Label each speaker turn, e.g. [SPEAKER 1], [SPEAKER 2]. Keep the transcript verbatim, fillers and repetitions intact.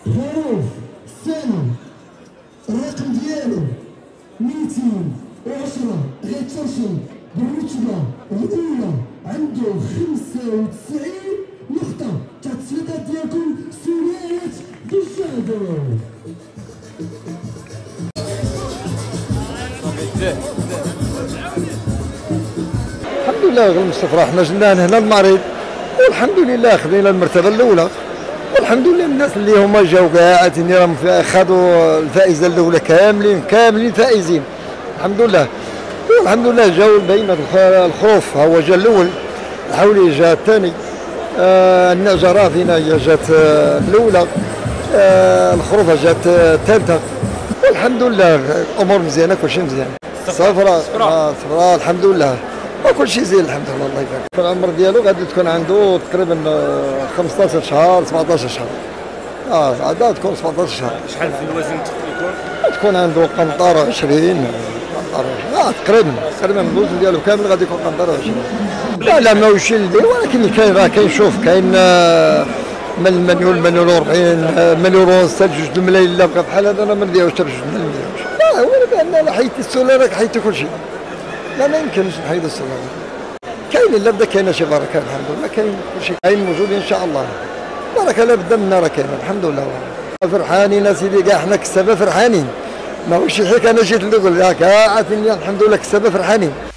[SPEAKER 1] خروف الثاني الرقم ديالو مئتين وعشرة غيتصل بالرتبة الأولى عنده خمسة وتسعين نقطة. التصفيقات ديالكم سلالة دجاجة.
[SPEAKER 2] الحمد لله غير مصطفى حنا جينا هنا المريض والحمد لله خذينا المرتبة الأولى والحمد لله الناس اللي هما جاو كاع تاني راهم خذوا الفائزة الأولى كاملين كاملين فائزين الحمد لله. والحمد لله جاو بين الخروف هو جا الأول الحولي جا الثاني آه النعجة رافينا هي جات آه الأولى آه الخروفة جات الثالثة والحمد لله الأمور مزيانة كلشي مزيان. صفراء صفراء الحمد لله وكل شيء زين الحمد لله الله يبارك. العمر ديالو غادي تكون عنده تقريبا خمسطاش شهر سبعطاش شهر. اه غادا تكون سبعطاش شهر.
[SPEAKER 3] شحال في الوزن يكون؟
[SPEAKER 2] تكون عنده قنطرة عشرين قنطرة اه تقريبا تقريبا الوزن ديالو كامل غادي يكون قنطرة عشرين. لا لا ماهوش اللي ولكن كاين راه كاين شوف كاين من المليون مليون وربعين مليون حتى جوج الملايين الا بقى بحال هذا انا ما نديروش حتى بجوج الملايين. لا هو بان لا حيدت السولاره حيدت كل شيء. لا ما يمكنش نحيد السولاره. كاين الا بدا كاينه شي بركه الحمد لله كاين كل شيء كاين موجود ان شاء الله. بركه لا بدا منا راه كاينه الحمد لله. فرحانين اسيدي كاع حنا كسابه فرحانين ماهوش شي حكايه انا جيت نقول لك عاطيني الحمد لله كسابه فرحانين.